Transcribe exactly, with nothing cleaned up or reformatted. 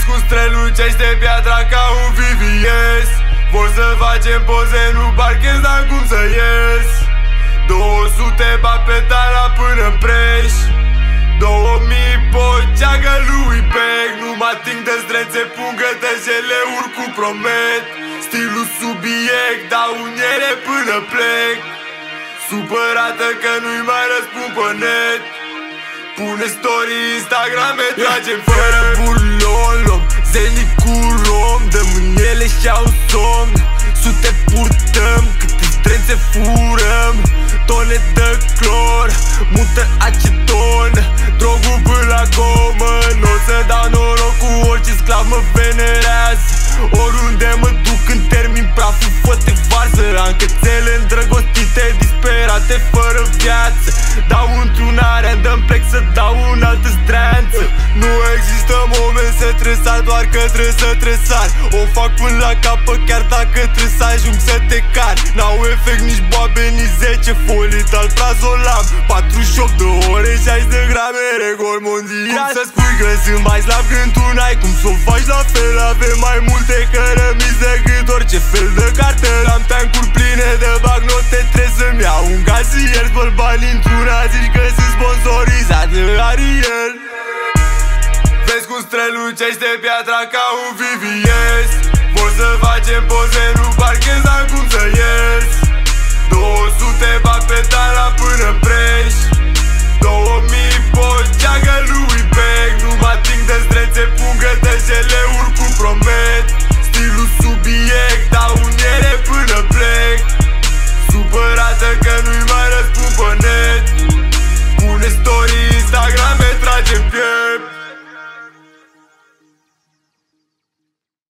cum strălucește piatra ca un V V S. Vor să facem poze, nu parchez, dar cum să ies. două sute bat pedala până-n preș. două mii poceagă lui Beck. Nu mă ating de zdrențe, pungă de jele, urc cu promet. Stilul subiect, dau uniere până plec. Supărată că nu-i mai răspund pe net. Pune story, Instagram, e tragem fără bulon. Luăm zenic cu rom, dăm mâinele și-au somn. Sute purtăm, câte zdrențe furăm. Tone de clor, mută aceton. Drogul până la comă, n-o să dau noroc cu orice sclav mă venerează. Oriunde mă duc când termin praful, fă-te varză. Am cățele îndrăgostite, disperate, fără viață. Dau întrunarea, îmi plec să dau în altă zdreanță. Nu există moment să tresar, doar că trebuie să tresar. O fac până la capă, chiar dacă trebuie să ajung să te car. N-au efect nici boabe, nici zece folii alprazolam. patruzeci și opt de ore, șaizeci de grame, record mondial. Cum să spui că sunt mai slab când tu n-ai cum s-o faci la fel? Avem mai multe cărămizi decât orice fel de cartel. Am tancuri pline de bagnote, trebuie să-mi iau un gazier. Spăl bani într-una, zici că sunt sponsorizat de Ariel. Vezi cum strălucește piatra ca un V V S. Vor să facem poze, nu parchez, dar cum să ies. două sute bat pedala până preș. două mii poceagă lui